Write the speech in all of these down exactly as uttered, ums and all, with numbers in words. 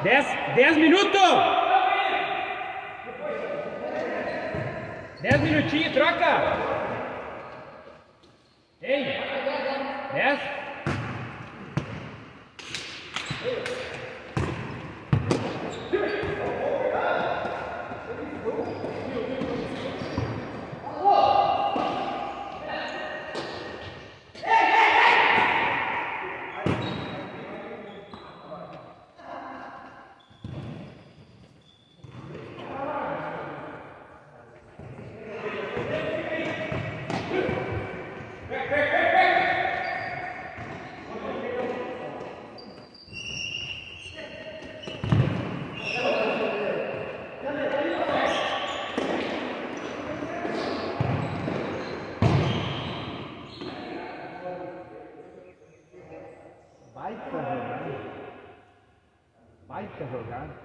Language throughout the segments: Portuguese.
Dez, dez minutos! Dez minutinhos, troca! Ei! Dez! Baita jogada. Baita jogada.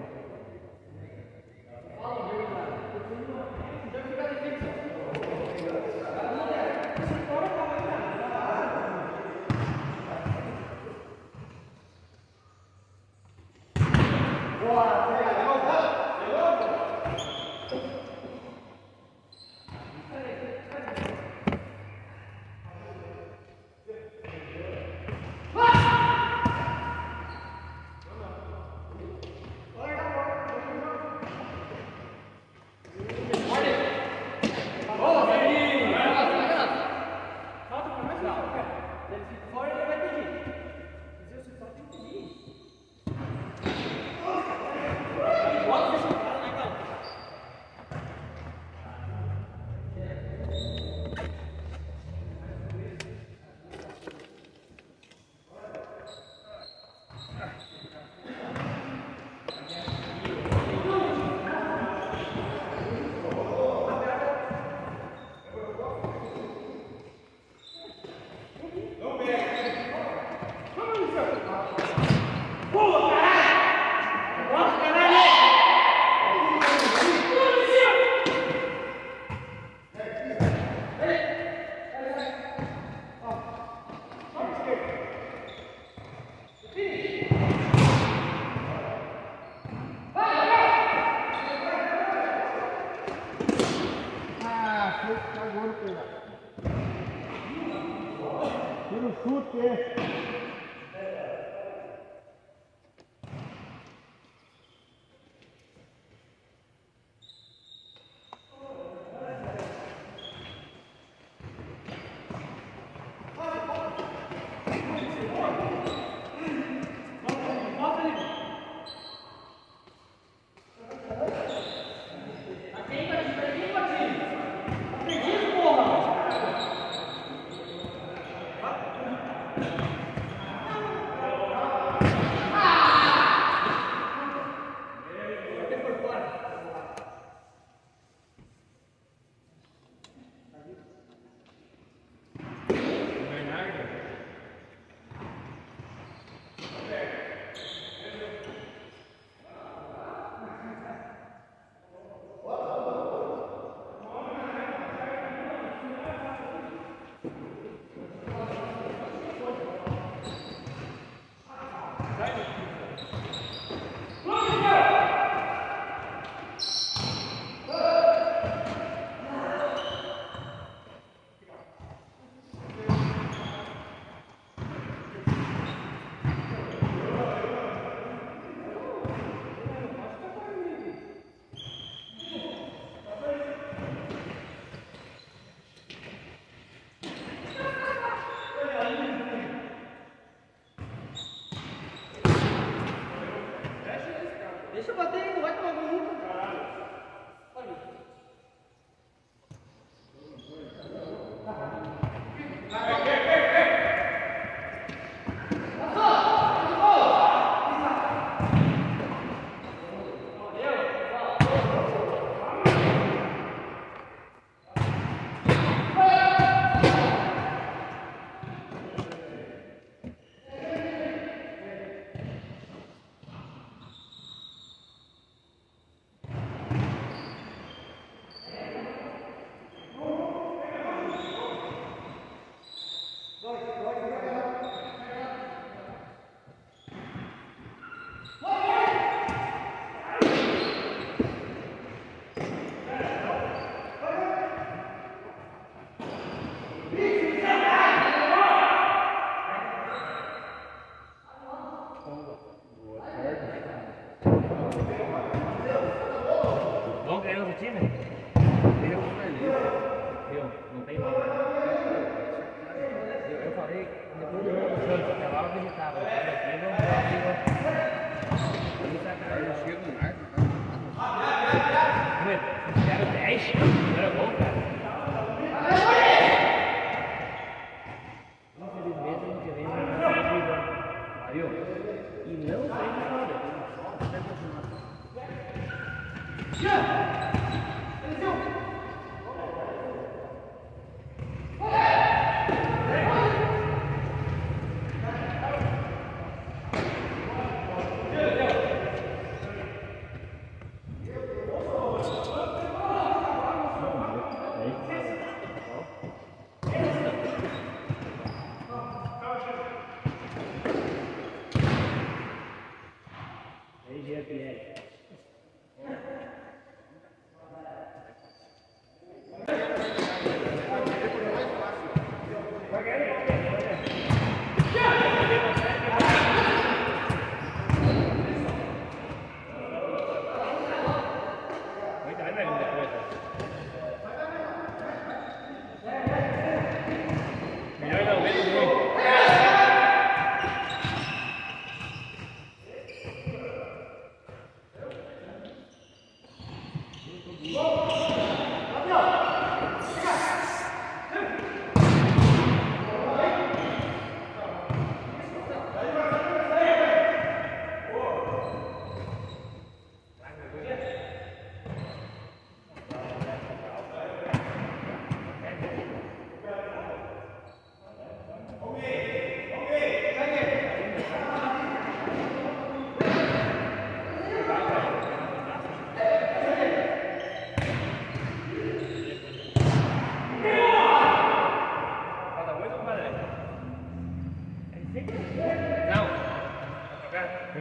Tira o chute.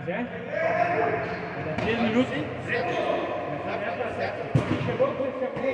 é? Dá três minutos, hein? Chegou, chegou.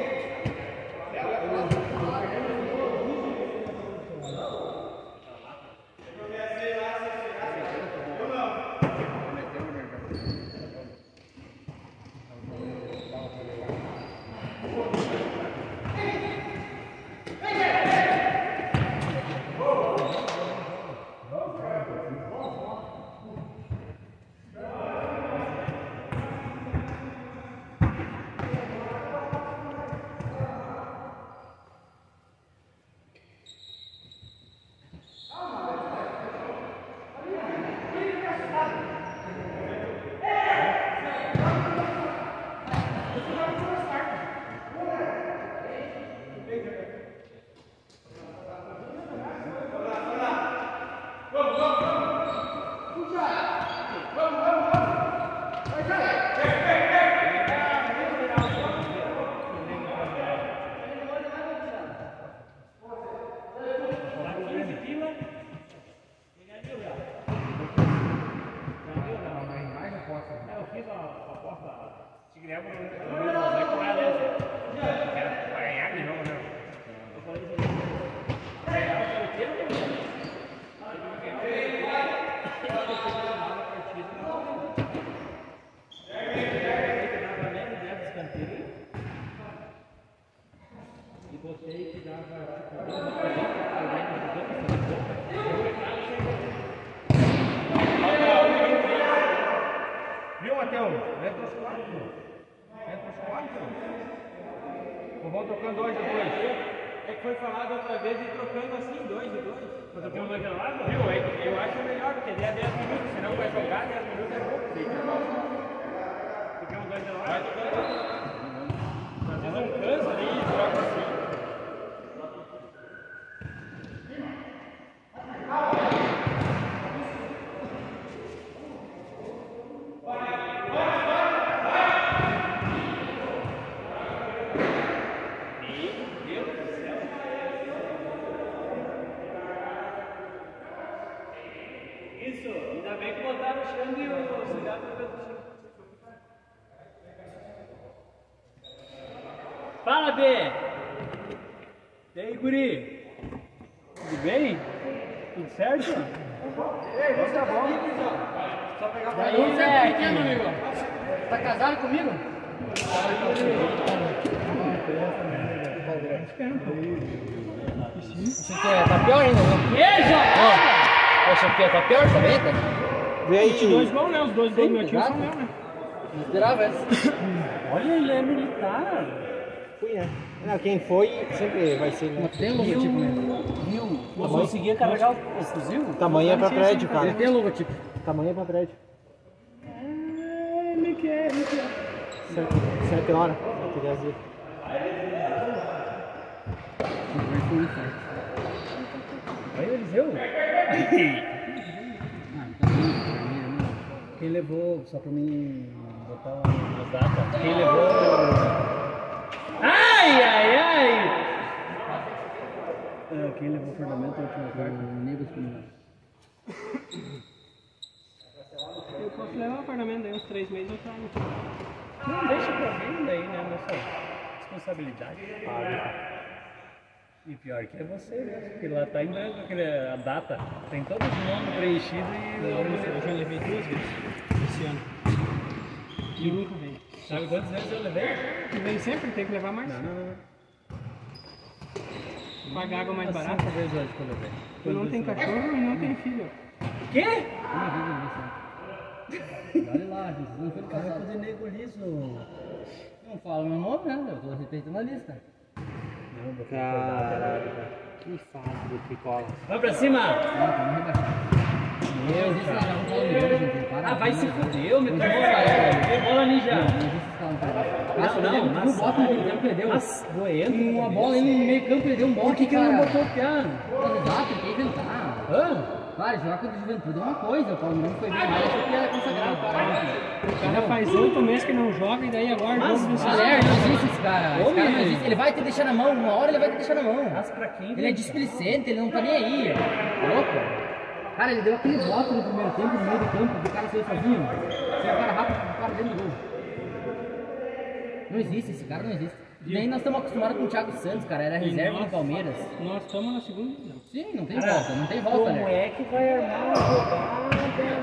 Viu, Matheus? Entra os quatro. Entra os quatro. Ou vão trocando dois e dois. É que foi falado outra vez e trocando assim, dois e dois. Quando tem um dois de lado, viu? Eu acho melhor, porque der dez minutos, senão vai jogar dez minutos é pouco. Porque um dois de lado. Vai trocando. Às vezes não cansa ali e troca assim. Fala, B! E aí, guri? Tudo bem? Tudo certo? Ei, você tá bom? Só pegar pra aí, Você é pequeno, amigo? Tá casado comigo? Você quer? Tá pior ainda, né? Beijo! Ó, você quer? Tá pior também, tá? Os dois vão, né? Os dois do meu time são exato. meus, né? Não esperava essa. Olha, ele é militar. Fui, né? Não, quem foi sempre vai ser, né? Mas tem logotipo mesmo. Viu? Não conseguia carregar o fuzil? Tamanho é pra prédio, cara. Ele tem logotipo. Tamanho é pra prédio. É, ele quer, ele quer. Sete, sete horas. Sete, dez dias. Aí, Eliseu? Quem levou, só pra mim botar As datas. Quem levou... Ai, ai, ai! é, quem levou o fundamento da última carta? Negros comigo. Eu posso levar o apartamento daí uns três meses eu trago. Não deixa pra mim daí, né? Nossa responsabilidade. E pior que é você mesmo, porque lá tá em branco aquele, a data. Tem todos os nomes preenchidos e... Eu já levei duas vezes esse ano. E o único vem. Sabe quantas vezes eu levei? E vem sempre, tem que levar mais. Não, não, não. Pagar água mais Umas barata. cinco vezes hoje que eu levei. Tu não tem cachorro e não tem filho. O quê? Olha lá, gente. Não foi Vai casado. fazer nego liso. Não fala meu nome, né? Eu tô respeitando a lista. Caralho. Que fase do Picola. Vai pra cima! Não, tá me rebaixando. Meu Deus, já vou falar o melhor, gente. Para. Ah, vai se fuder, me Não, tomou não, cara. Bola ninja. Não existe esse cara, cara. Passa, Não, ele não, não mas- bota no meio campo, perdeu. Mas doendo. Uma bola ele no meio campo, ele deu um bote. Por que que ele não botou o piano? Exato, ele quer inventar. Hã? Claro, jogar contra o Juventude é uma coisa, o Palmeiras foi bem mais, achou que era consagrado para O cara faz oito meses que não joga e daí agora Mas jogo do Galera, não existe esse cara. Esse Ô, cara não menino. existe. Ele vai te deixar na mão, uma hora ele vai te deixar na mão. Mas pra quem? Ele é displicente, ele não tá nem aí. Louco? Cara, ele deu aquele bote no primeiro tempo, no meio do campo, que o cara saiu sozinho. Saiu o cara rápido, o cara dentro do gol. Não existe, esse cara não existe. Nem nós estamos acostumados com o Thiago Santos, cara, era reserva do Palmeiras. Nós estamos na segunda divisão. Sim, não tem volta, não tem volta, Como né? é que vai armar uma jogada?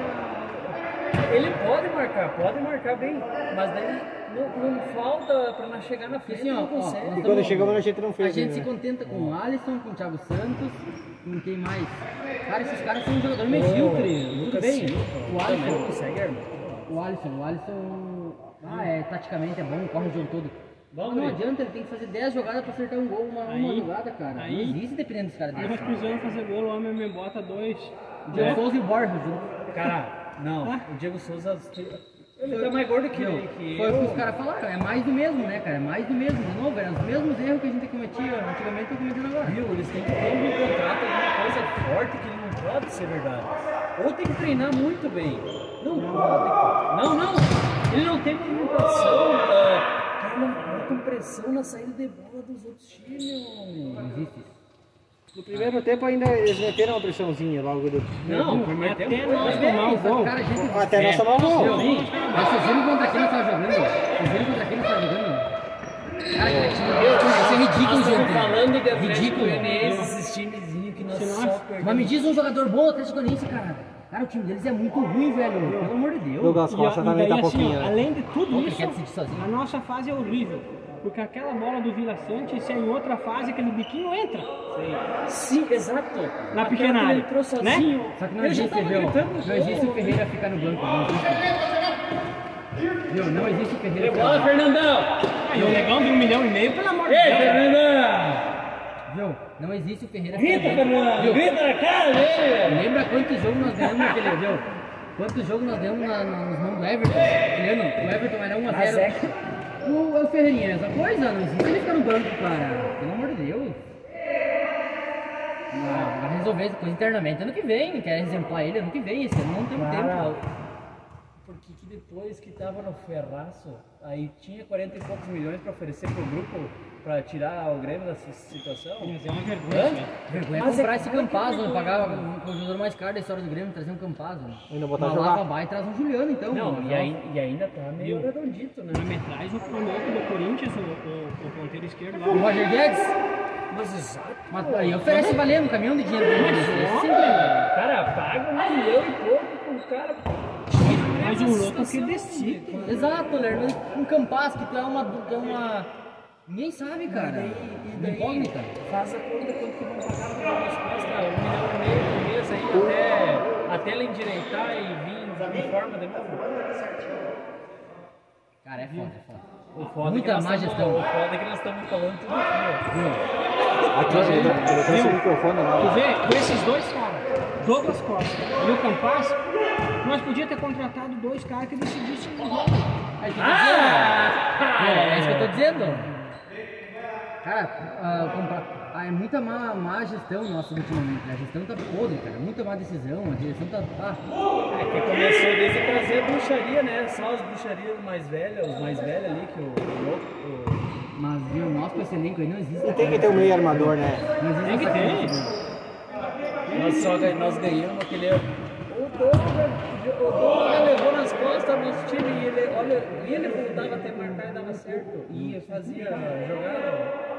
Ele pode marcar, pode marcar bem, mas daí não, não falta pra nós chegar na frente, Assim, ó, não ó, consegue. nós E quando tamo- chegamos, a gente não fez. A gente né? se contenta com o Alisson, com o Thiago Santos, com quem mais? Cara, esses caras são um jogador medíocre, tudo Lucas bem. Silva, O também não Alisson, consegue armar. o Alisson, o Alisson, ah, é, taticamente é bom, corre o jogo todo. Vamos Mas não ver. adianta, ele tem que fazer dez jogadas pra acertar um gol, uma, uma Aí- jogada, cara. aí- Não existe dependendo dos caras Nós desses. precisamos fazer gol, o homem me bota dois. O Diego Souza e o Borja, junto. Cara, não, Ah. o Diego Souza, ele tá mais gordo que, Meu, que foi o que eu. os caras falaram, é mais do mesmo, né, cara? É mais do mesmo, de novo, eram os mesmos erros que a gente cometia antigamente, tô cometendo agora. Viu? Eles têm que ter um contrato, alguma coisa forte que não pode ser verdade. Ou tem que treinar muito bem. Não pode, cara. Não, não. Ele não tem movimentação. Uh, cara, não botam pressão na saída de bola dos outros times, meu. Não existe isso. No primeiro tempo ainda eles meteram uma pressãozinha logo do. Não, no primeiro Até tempo. nós foi tomar o Só que, gol. cara, a gente... Até nós tomamos gol. Meu, mas vocês viram contra quem nós tava jogando? Vocês viram contra quem nós tava jogando? Cara, aquele time, isso é ridículo, Nós estamos gente. falando de Atlético Ridículo. Goianiense, esses timezinhos que nós Se só nós- perdemos. Mas me diz um jogador bom do Atlético Goianiense, cara. Cara, o time deles é muito ruim, velho. Pelo amor de Deus. Douglas E, Costa e também tá daí, assim, pouquinho, ó, né? além de tudo Pô, ele isso, quer decidir sozinho. a nossa fase é horrível. Porque aquela bola do Vila Sante, se é em outra fase, aquele biquinho entra. Sim, exato. Na Aquela pequena que área, ele entrou sozinho. Só que não Ele já existe, tava viu? gritando no Não jogo. existe o Ferreira ficar no banco. Não existe. Viu? Não existe o Ferreira De ficar bola, no banco. Fernandão! Aí o negão de um milhão e meio, pelo amor de Ei, Deus. Fernandão! Viu? Não existe o Ferreira Grita, ficar no banco. Fernandão! Viu? Grita na cara dele! Lembra quantos jogos nós ganhamos naquele, viu? Quantos jogos nós ganhamos na, na, nos mãos do Everton? Aquele ano, o Everton era um a zero. Zeca. O, o Ferreirinha é a mesma coisa, não existe ele ficar no banco, cara. Pelo amor de Deus. Não, vai resolver essa coisa internamente. Ano que vem, quer exemplar ele, ano que vem, esse ano não tem Cara, tempo. porque que depois que tava no ferraço, aí tinha quarenta e poucos milhões pra oferecer pro grupo pra tirar o Grêmio dessa situação? Mas é uma vergonha, velho. Vergonha é Mas é comprar esse claro que Campazzo, vergonha. pagar o jogador mais caro da história do Grêmio, trazer um Campazzo. Ainda botar Uma jogar. lava vai e traz um Juliano, então. Não, mano. e, aí, e ainda tá meio Viu? redondito, né? Na metragem, o louco do Corinthians, o, o, o ponteiro esquerdo lá. O Roger Guedes, Mas exato. mas aí oferece valendo um caminhão de dinheiro pra ele. Esse sim, velho. Cara, paga um milhão e pouco pro cara. Mas o louco que decide. Exato, Lerner. Um Campaz que tu é uma. Tu é uma... Ninguém sabe, cara. E daí, Incógnita. faz a conta quanto que vão pagar pro Douglas Costa, um milhão e meio por mês aí, até, até ele endireitar e vir em forma de novo. Cara, é foda, é foda. O foda é Muita que nós má estamos- gestão. O foda é que nós estamos falando tudo aqui, Aqui, ele tá- ele trouxe o microfone Tu lá. vê, com esses dois caras, Douglas Costa e o Campaz, nós podíamos ter contratado dois caras que decidissem o jogo. É isso que eu tô dizendo. É, é isso que eu tô dizendo. Cara, ah, comprar- ah, é muita má, má gestão nossa ultimamente. A gestão tá podre, cara. Muita má decisão. A direção tá. Ah, ó. É que começou desde trazer bruxaria, né? Só as bruxarias mais velhas, os mais velhos ali, que o, o outro. o- mas viu, nós com esse elenco aí não existe. E tem que ter um meio armador, né? Não existe Tem que essa ter. coisa. Nós só ganhamos, nós ganhamos aquele. O Douglas, o Douglas levou nas costas o nosso time e ele, olha, e ele voltava até marcar e dava certo. E fazia jogada.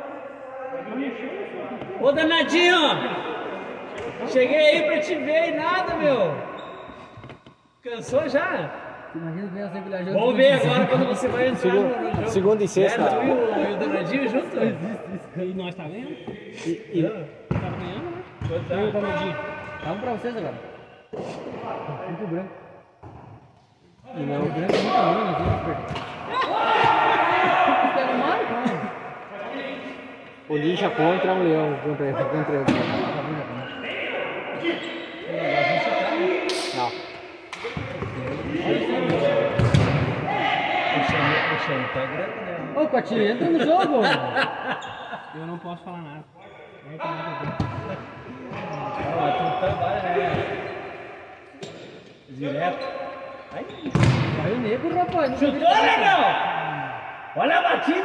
Ô danadinho! Cheguei aí pra te ver e nada, meu! Cansou já? Imagina que nós sempre lá juntos. Vamos ver agora quando você vai entrar no, no jogo. Segunda e sexta. É, tu e o, e o danadinho junto? E nós tá vendo? E, e, Tá ganhando, né? Quanto E o tá? Danadinho. Vamos pra vocês agora. Muito branco. e não. O branco é muito ruim, nós vamos perder. Pega o Mário, cara. O Lixa contra um leão. Contra, contra ele. Não. O chão, o chão tá grande, né? Ô, Cotinho, entra no jogo. Eu não posso falar nada. Não tem nada a ver. Ó, tu trabalha, né? Direto. Ai, Vai o nego, rapaz. Não chutou, negão! Olha a batida!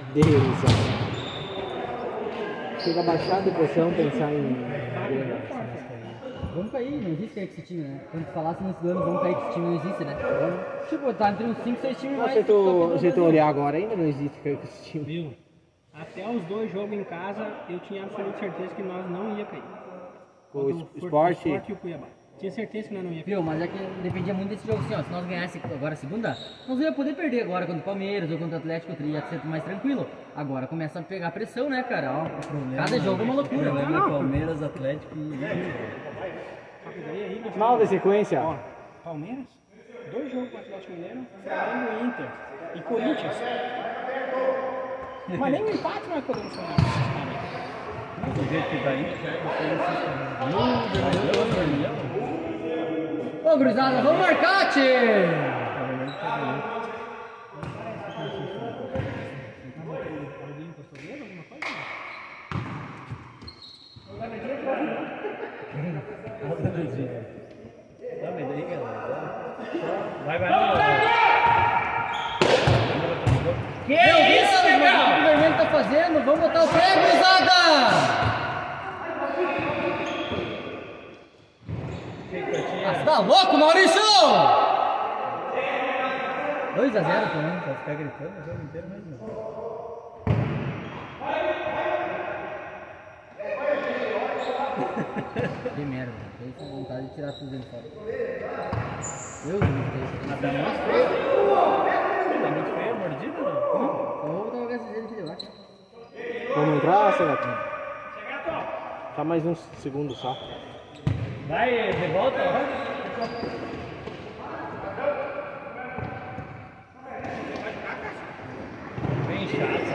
Deus do céu. Chega a baixar a depressão pensar em. Vamos cair, não existe cair com esse time, né? Quando tu falasse nesse ano, vamos cair com esse time, não existe, né? Tipo, tá entre uns cinco, seis times mais. Se tu, se tu olhar agora, ainda não existe cair com esse time. Viu? Até os dois jogos em casa, eu tinha absoluta certeza que nós não ia cair. O Contra es- o esporte. Esporte e o Cuiabá. Tinha certeza que nós não ia cair. Viu, mas é que dependia muito desse jogo assim, ó. Se nós ganhássemos agora a segunda, nós não ia poder perder agora contra o Palmeiras ou contra o Atlético, ia ser mais tranquilo. Agora começa a pegar pressão, né, cara? Ó, cada jogo é uma loucura. Problema é Palmeiras, Atlético e. Daí aí, nós Mal da sequência. Ó, Palmeiras, dois jogos com o Atlético Mineiro, Flamengo e Inter e Corinthians. Mas nem um empate nós podemos sonhar com esses caras aí. Do jeito que tá indo, Ô, gurizada, vamos marcar, tchê! Alguém encostou o dedo, alguma coisa? Não, mas daí, galera. Vai, vai, vai. Que isso, isso, o vermelho tá fazendo? Vamos botar o pé, gurizada! Ah, você tá louco, Maurício? dois a zero também. Vai ficar gritando o jogo inteiro mesmo. Que merda, tem vontade de tirar tudo dele fora. Deus me livre. Mas tá muito feio. Tá muito feio a mordida, não? Eu vou botar o gás dele aqui debaixo. Vamos entrar, Sebastião? Tá mais uns segundos só. Vai, de volta, ó. Bem chato.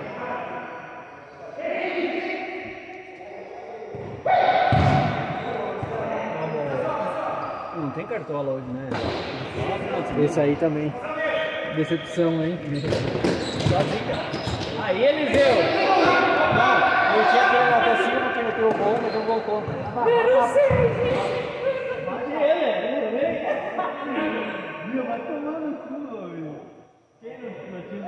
Não tem cartola hoje, né? Esse aí também. Decepção, hein? Só dica. Aí, Eliseu! Não, eu tinha que ir até cima porque meteu o gol, mas eu gol contra. Meu, vai tomar no cu, meu. Quem não tinha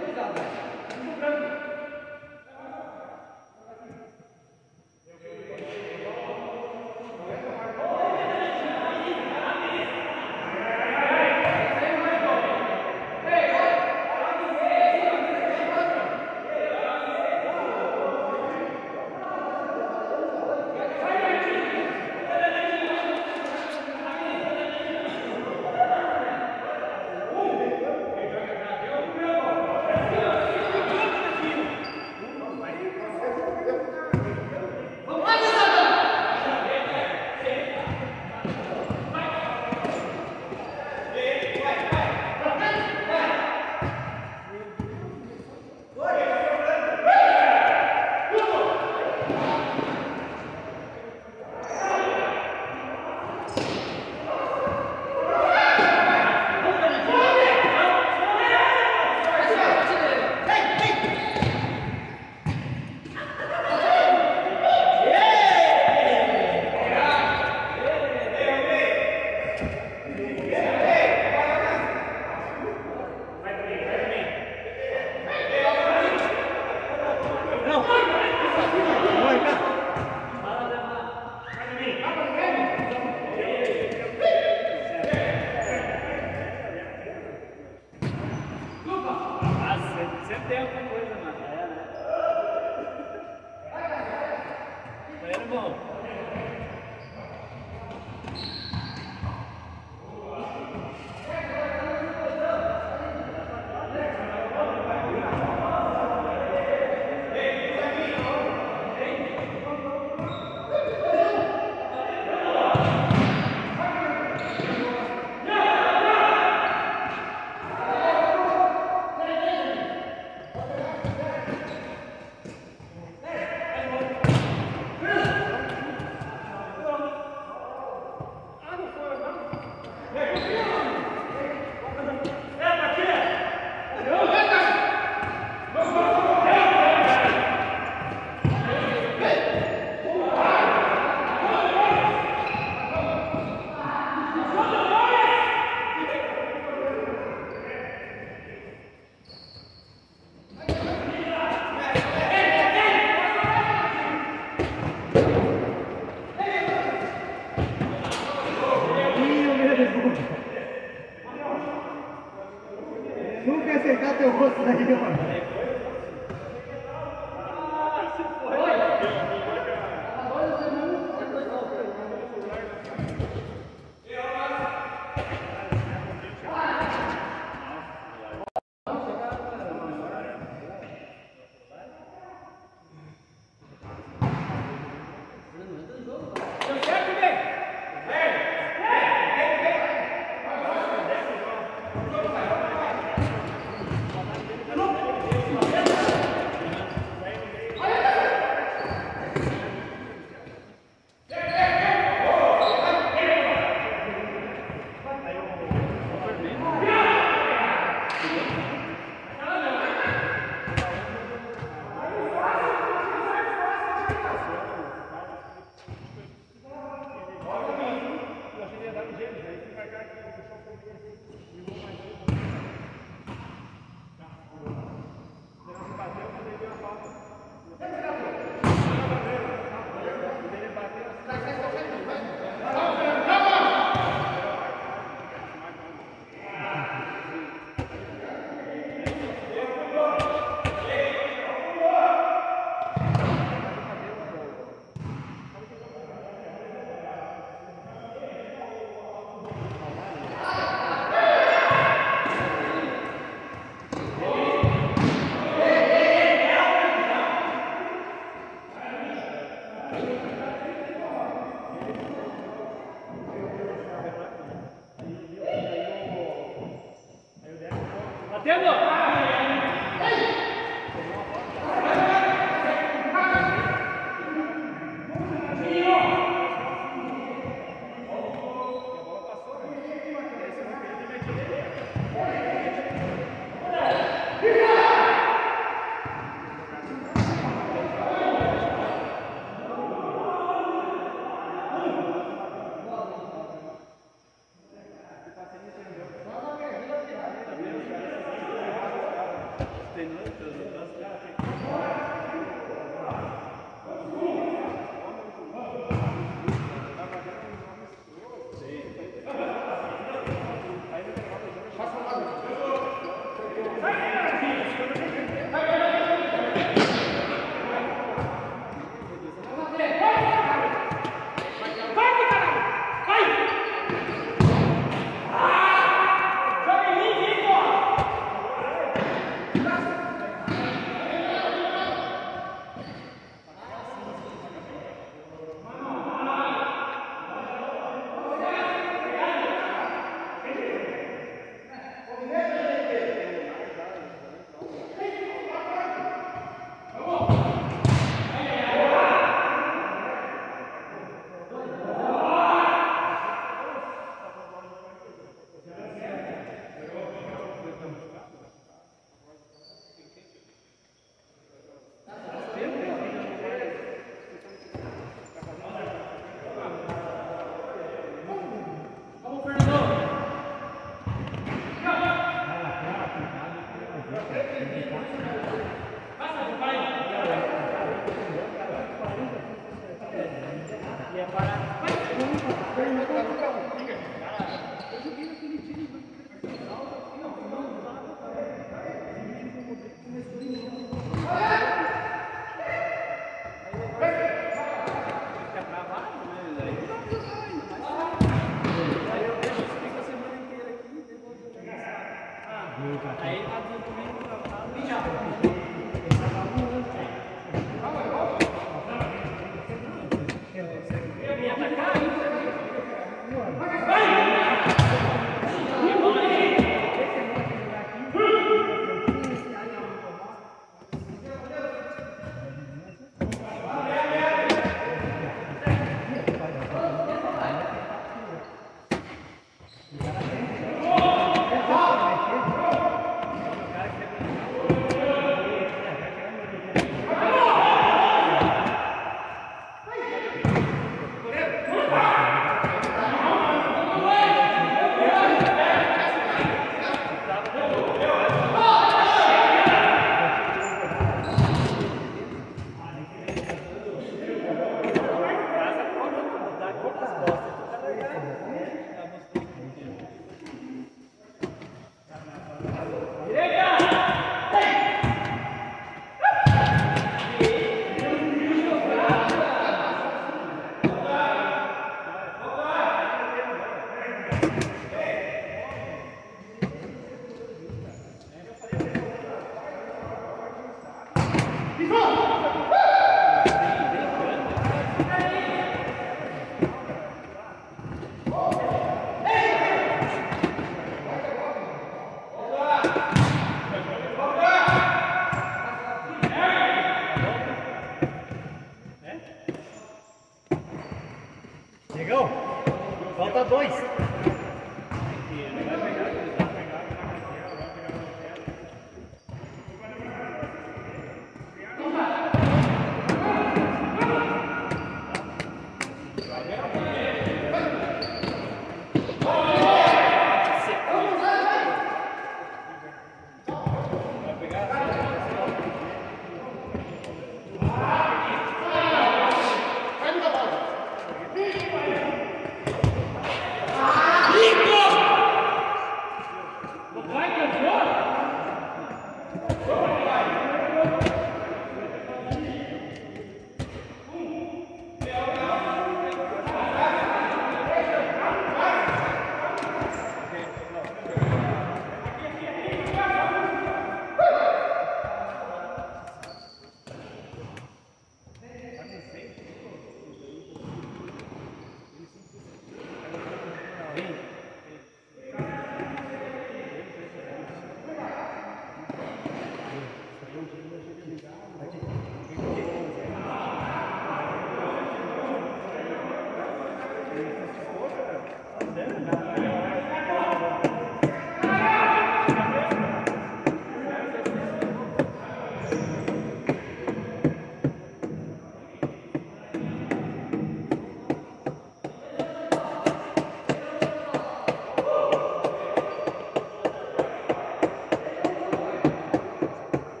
Tá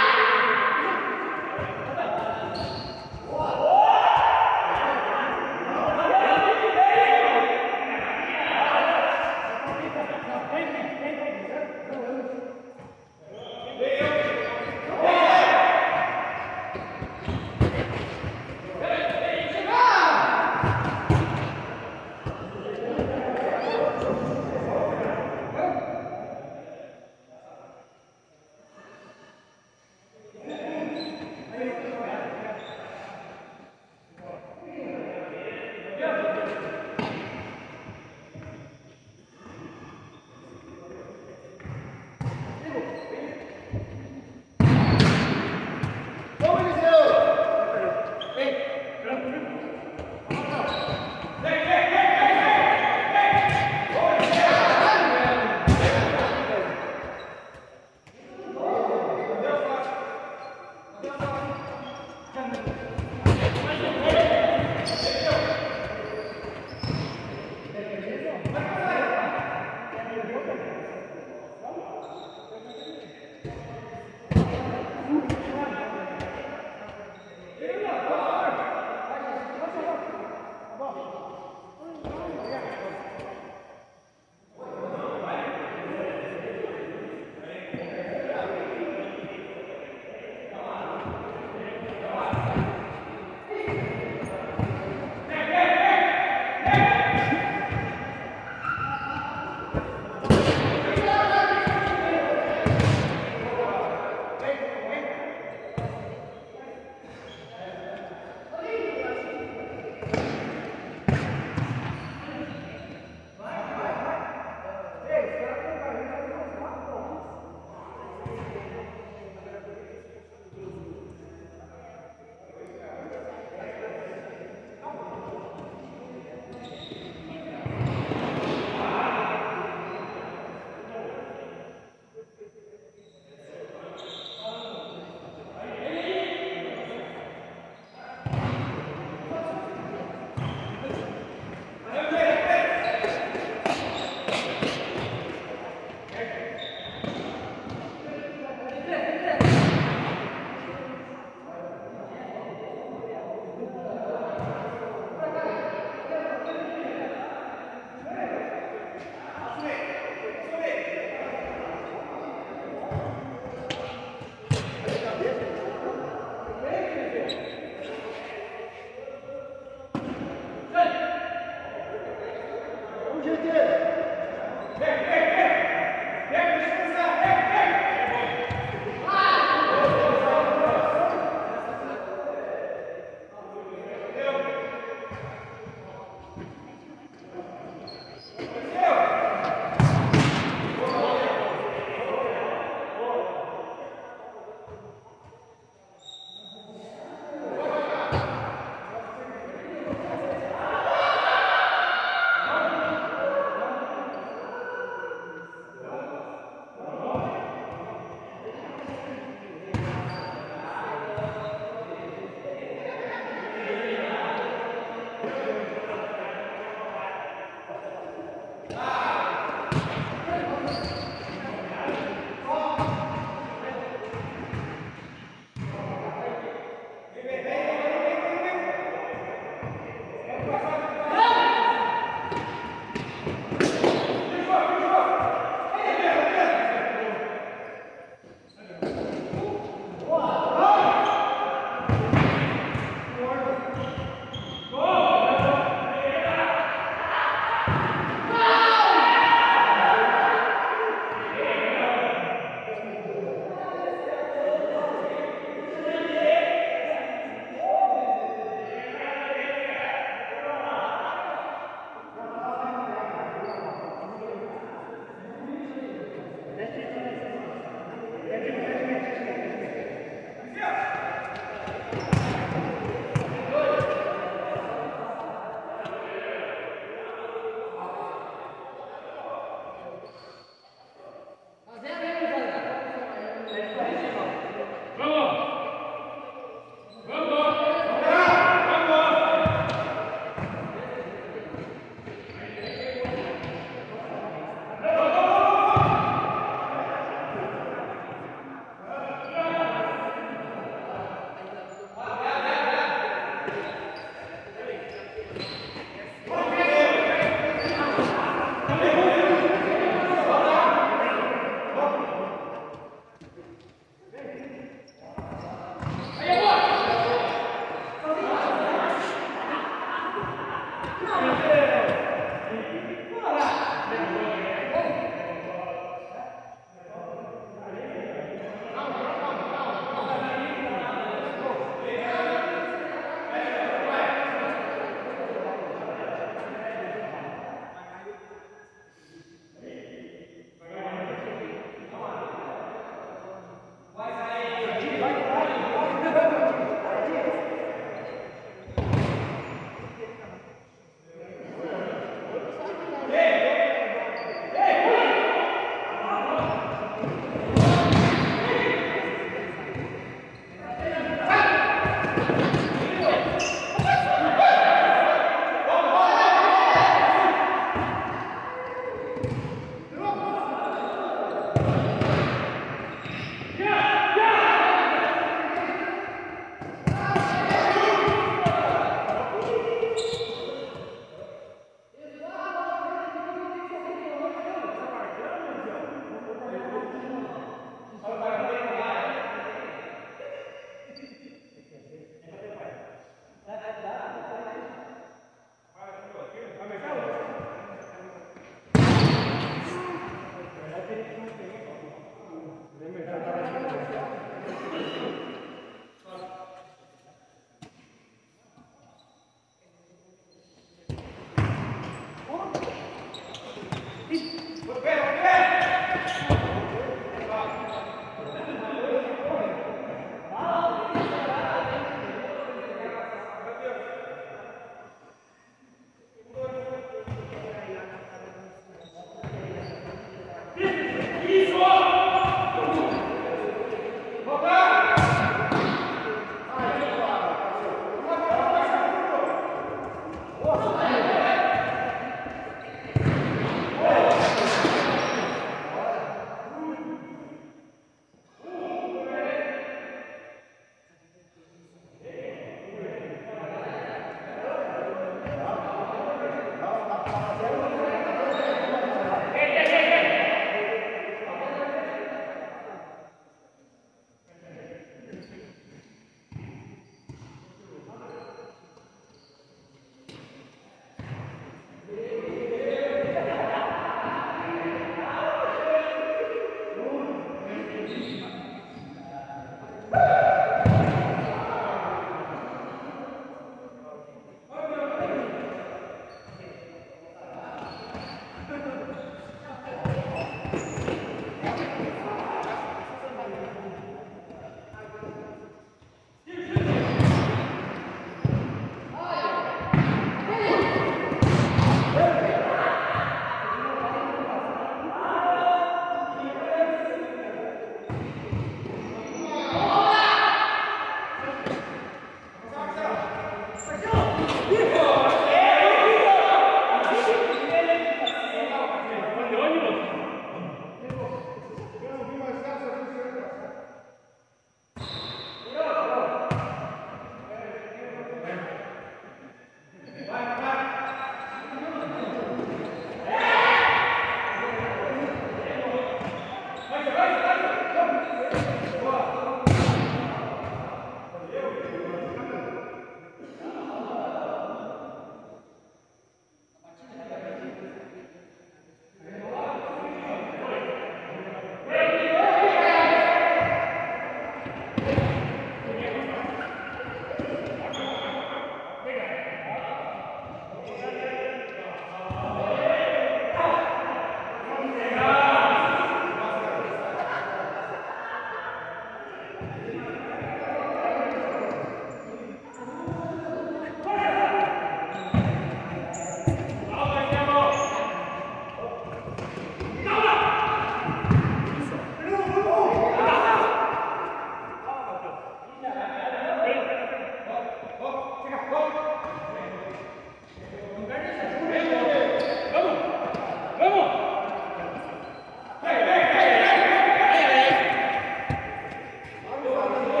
Vamos!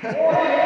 Vai.